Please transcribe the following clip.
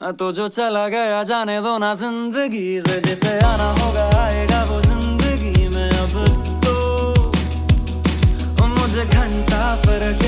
तो जो चला गया जाने दो ना जिंदगी से, जिसे आना होगा आएगा वो जिंदगी में। अब तो मुझे घंटा फर्क